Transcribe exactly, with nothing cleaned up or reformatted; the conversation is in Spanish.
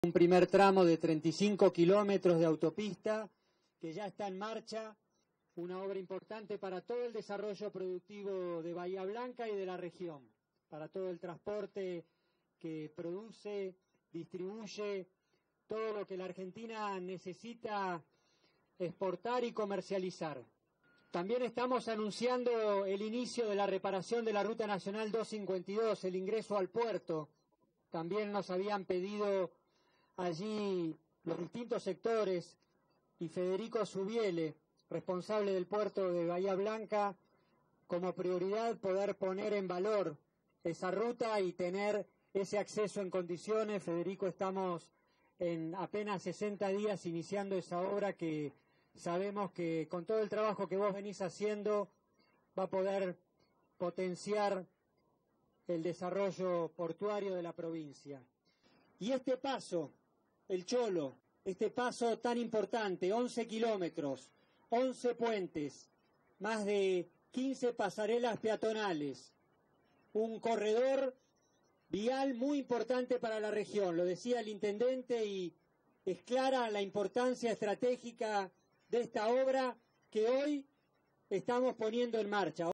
Un primer tramo de treinta y cinco kilómetros de autopista que ya está en marcha, una obra importante para todo el desarrollo productivo de Bahía Blanca y de la región, para todo el transporte que produce, distribuye todo lo que la Argentina necesita exportar y comercializar. También estamos anunciando el inicio de la reparación de la Ruta Nacional doscientos cincuenta y dos, el ingreso al puerto. También nos habían pedido allí los distintos sectores y Federico Subiele, responsable del puerto de Bahía Blanca, como prioridad poder poner en valor esa ruta y tener ese acceso en condiciones. Federico, estamos en apenas sesenta días iniciando esa obra que sabemos que con todo el trabajo que vos venís haciendo va a poder potenciar el desarrollo portuario de la provincia. Y este paso, el Cholo, este paso tan importante, once kilómetros, once puentes, más de quince pasarelas peatonales, un corredor vial muy importante para la región, lo decía el intendente, y es clara la importancia estratégica de esta obra que hoy estamos poniendo en marcha.